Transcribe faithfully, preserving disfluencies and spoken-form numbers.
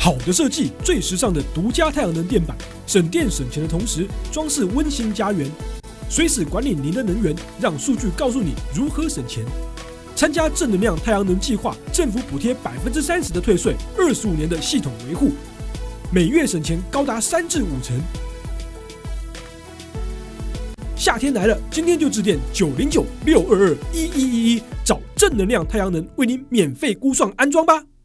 好的设计，最时尚的独家太阳能电板，省电省钱的同时，装饰温馨家园，随时管理您的能源，让数据告诉你如何省钱。参加正能量太阳能计划，政府补贴百分之三十的退税，二十五年的系统维护，每月省钱高达三至五成。夏天来了，今天就致电九零九六二二一一一一，找正能量太阳能为您免费估算安装吧。